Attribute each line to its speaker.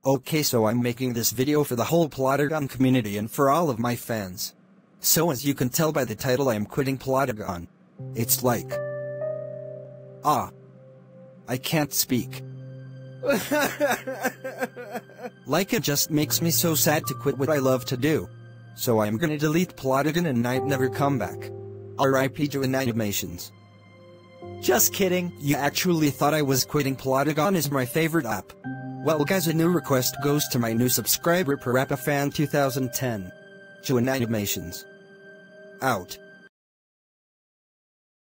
Speaker 1: Okay, so I'm making this video for the whole Plotagon community and for all of my fans. So as you can tell by the title, I am quitting Plotagon. It's like... I can't speak. Like, it just makes me so sad to quit what I love to do. So I'm gonna delete Plotagon and might never come back. RIP to animations. Just kidding, you actually thought I was quitting? Plotagon is my favorite app. Well guys, a new request goes to my new subscriber Parappa Fan 2010. To animations. Out.